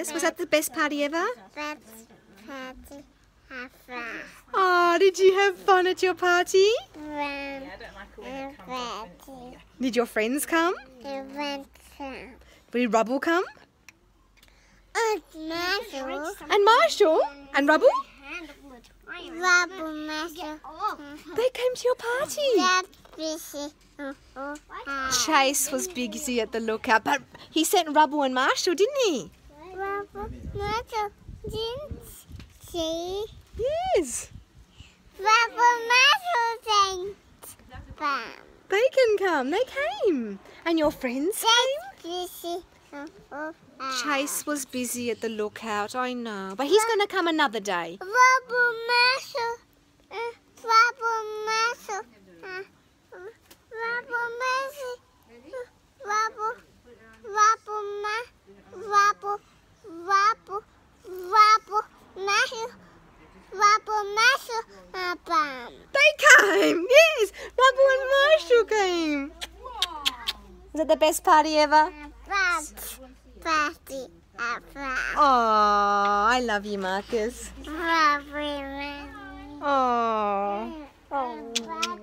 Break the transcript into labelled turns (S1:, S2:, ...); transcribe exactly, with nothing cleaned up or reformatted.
S1: Was that the best party ever?
S2: Best party ever.
S1: Oh, did you have fun at your party?
S2: When a party.
S1: Did your friends come?
S2: Event.
S1: Did Rubble come?
S2: And Marshall.
S1: And Marshall? And Rubble?
S2: Rubble Marshall.
S1: They came to your party.
S2: That's busy. Oh, oh, ah.
S1: Chase was busy at the lookout, but he sent Rubble and Marshall, didn't he?
S2: Rubble Marshall. Didn't see.
S1: Yes.
S2: Rubble Marshall didn't. Bam.
S1: They can come. They came. And your friends came?
S2: Busy. Oh, oh, ah.
S1: Chase was busy at the lookout, I know. But he's going to come another day.
S2: Rubble Marshall. Uh, Rubble Marshall. Uh, Rubble Marshall. Uh, Rubble. Rubble Ma. Rubble. Rubble. Rubble Marshall. Rubble Marshall. Uh, bam.
S1: They came. Yes. Rubble and Marshall came. Was it the best party ever?
S2: Best party ever.
S1: Oh, I love you, Marcus.
S2: Rubble Marshall.
S1: Oh.
S2: Oh.